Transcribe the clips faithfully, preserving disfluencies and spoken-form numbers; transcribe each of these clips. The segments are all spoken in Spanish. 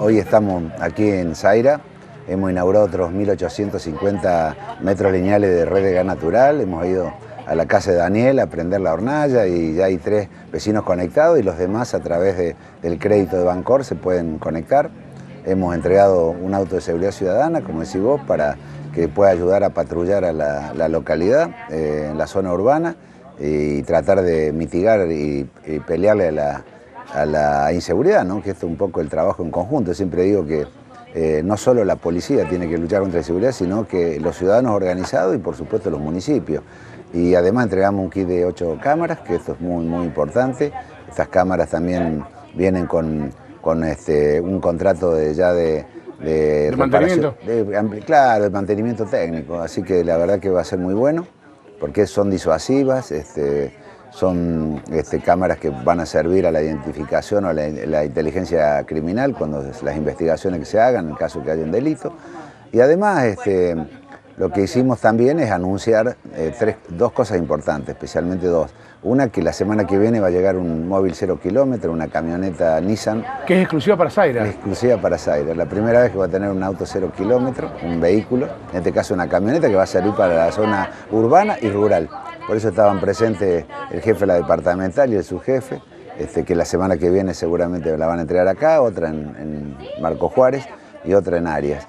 Hoy estamos aquí en Zaira, hemos inaugurado otros mil ochocientos cincuenta metros lineales de red de gas natural, hemos ido a la casa de Daniel a prender la hornalla y ya hay tres vecinos conectados y los demás a través de, del crédito de Bancor se pueden conectar. Hemos entregado un auto de seguridad ciudadana, como decís vos, para que pueda ayudar a patrullar a la, la localidad, eh, en la zona urbana y tratar de mitigar y, y pelearle a la, a la inseguridad, ¿no? Que esto es un poco el trabajo en conjunto. Siempre digo que eh, no solo la policía tiene que luchar contra la inseguridad, sino que los ciudadanos organizados y por supuesto los municipios. Y además entregamos un kit de ocho cámaras, que esto es muy, muy importante. Estas cámaras también vienen con, con este, un contrato de, ya de, de, ¿De mantenimiento? De, claro, de mantenimiento técnico. Así que la verdad que va a ser muy bueno, porque son disuasivas, este, son este, cámaras que van a servir a la identificación o a la, la inteligencia criminal cuando las investigaciones que se hagan, en caso que haya un delito. Y además, este, lo que hicimos también es anunciar eh, tres, dos cosas importantes, especialmente dos. Una, que la semana que viene va a llegar un móvil cero kilómetro, una camioneta Nissan. Que es exclusiva para Zaira. Es exclusiva para Zaira. La primera vez que va a tener un auto cero kilómetro, un vehículo, en este caso una camioneta que va a servir para la zona urbana y rural. Por eso estaban presentes el jefe de la departamental y el subjefe, este, que la semana que viene seguramente la van a entregar acá, otra en, en Marco Juárez y otra en Arias.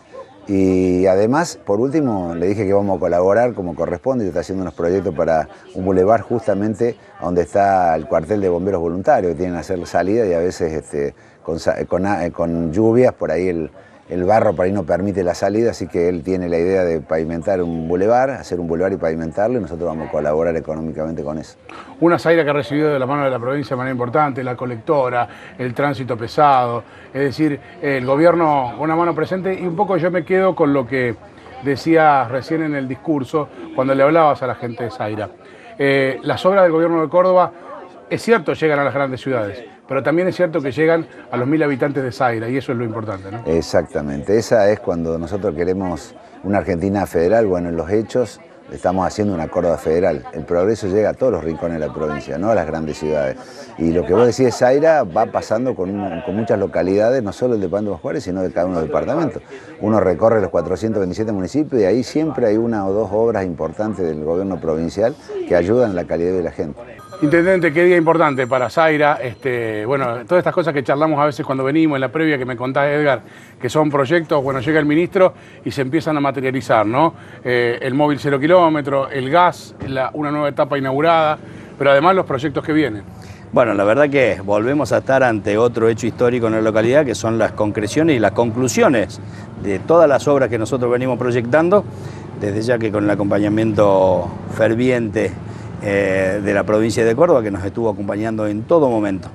Y además, por último, le dije que vamos a colaborar como corresponde y está haciendo unos proyectos para un bulevar justamente donde está el cuartel de bomberos voluntarios, que tienen que hacer salida y a veces este, con, con, con lluvias por ahí el, el barro por ahí no permite la salida, así que él tiene la idea de pavimentar un bulevar, hacer un bulevar y pavimentarlo y nosotros vamos a colaborar económicamente con eso. Una Zaira que ha recibido de la mano de la provincia de manera importante, la colectora, el tránsito pesado, es decir, el gobierno una mano presente y un poco yo me quedo con lo que decías recién en el discurso cuando le hablabas a la gente de Zaira. Eh, las obras del gobierno de Córdoba, es cierto, llegan a las grandes ciudades, pero también es cierto que llegan a los mil habitantes de Zaira y eso es lo importante, ¿no? Exactamente, esa es cuando nosotros queremos una Argentina federal. Bueno, en los hechos estamos haciendo una Córdoba federal. El progreso llega a todos los rincones de la provincia, no a las grandes ciudades. Y lo que vos decís de Zaira va pasando con, un, con muchas localidades, no solo el departamento de Juárez, sino de cada uno de los departamentos. Uno recorre los cuatrocientos veintisiete municipios y ahí siempre hay una o dos obras importantes del gobierno provincial que ayudan a la calidad de la gente. Intendente, qué día importante para Zaira. Este, bueno, todas estas cosas que charlamos a veces cuando venimos en la previa que me contás, Edgar, que son proyectos, bueno, llega el ministro y se empiezan a materializar, ¿no? Eh, el móvil cero kilómetro, el gas, la, una nueva etapa inaugurada, pero además los proyectos que vienen. Bueno, la verdad que volvemos a estar ante otro hecho histórico en la localidad, que son las concreciones y las conclusiones de todas las obras que nosotros venimos proyectando, desde ya que con el acompañamiento ferviente Eh, de la provincia de Córdoba, que nos estuvo acompañando en todo momento.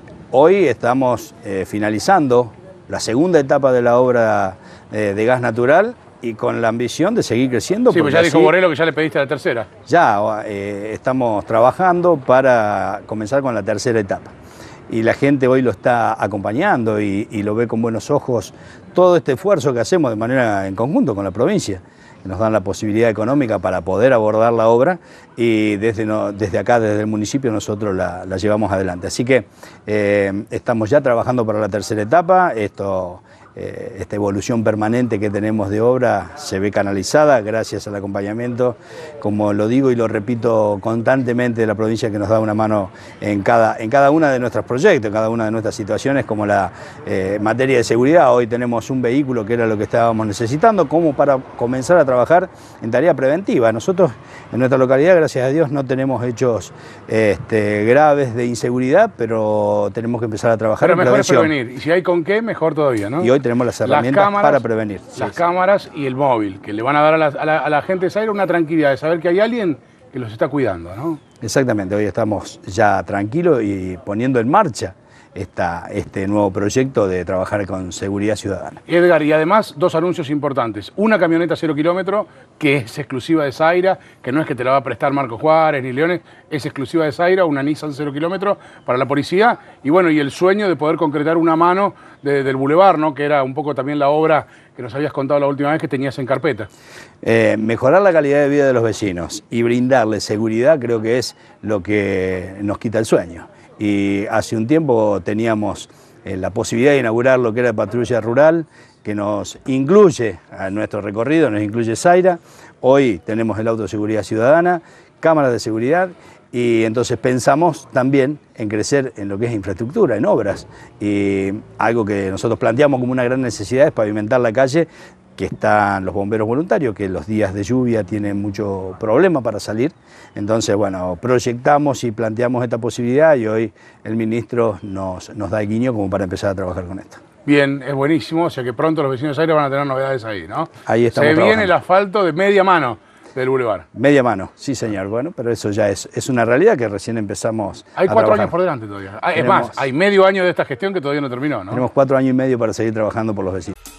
Hoy estamos eh, finalizando la segunda etapa de la obra eh, de gas natural y con la ambición de seguir creciendo. Sí, pues ya dijo Borrello que ya le pediste la tercera. Ya eh, estamos trabajando para comenzar con la tercera etapa. Y la gente hoy lo está acompañando y, y lo ve con buenos ojos todo este esfuerzo que hacemos de manera en conjunto con la provincia. Nos dan la posibilidad económica para poder abordar la obra y desde, no, desde acá, desde el municipio, nosotros la, la llevamos adelante. Así que eh, estamos ya trabajando para la tercera etapa. Esto, eh, esta evolución permanente que tenemos de obra se ve canalizada gracias al acompañamiento, como lo digo y lo repito constantemente, de la provincia, que nos da una mano en cada, en cada una de nuestros proyectos, en cada una de nuestras situaciones, como la eh, materia de seguridad. Hoy tenemos un vehículo que era lo que estábamos necesitando, como para comenzar a trabajar en tarea preventiva. Nosotros en nuestra localidad, gracias a Dios, no tenemos hechos este, graves de inseguridad, pero tenemos que empezar a trabajar pero en mejor prevención. Es prevenir, y si hay con qué, mejor todavía, ¿no? Y hoy tenemos las herramientas las cámaras, para prevenir. Las sí, cámaras sí. y el móvil, que le van a dar a la, a la, a la gente de Zaira una tranquilidad de saber que hay alguien que los está cuidando, ¿no? Exactamente, hoy estamos ya tranquilos y poniendo en marcha esta, este nuevo proyecto de trabajar con seguridad ciudadana. Edgar, y además dos anuncios importantes. Una camioneta cero kilómetro, que es exclusiva de Zaira, que no es que te la va a prestar Marco Juárez ni Leones, es exclusiva de Zaira, una Nissan cero kilómetro para la policía. Y bueno, y el sueño de poder concretar una mano de, del bulevar, ¿no? Que era un poco también la obra que nos habías contado la última vez que tenías en carpeta. Eh, mejorar la calidad de vida de los vecinos y brindarles seguridad creo que es lo que nos quita el sueño. Y hace un tiempo teníamos eh, la posibilidad de inaugurar lo que era patrulla rural, que nos incluye a nuestro recorrido, nos incluye Zaira. Hoy tenemos el auto de seguridad ciudadana, cámaras de seguridad, y entonces pensamos también en crecer en lo que es infraestructura, en obras. Y algo que nosotros planteamos como una gran necesidad es pavimentar la calle, que están los bomberos voluntarios, que los días de lluvia tienen mucho problema para salir. Entonces, bueno, proyectamos y planteamos esta posibilidad y hoy el ministro nos, nos da el guiño como para empezar a trabajar con esto. Bien, es buenísimo, o sea que pronto los vecinos de Zaira van a tener novedades ahí, ¿no? Ahí estamos Se trabajando. viene el asfalto de media mano del bulevar. Media mano, sí señor, bueno, pero eso ya es, es una realidad que recién empezamos Hay a cuatro trabajar. años por delante todavía. Ah, es Tenemos- más, hay medio año de esta gestión que todavía no terminó, ¿no? Tenemos cuatro años y medio para seguir trabajando por los vecinos.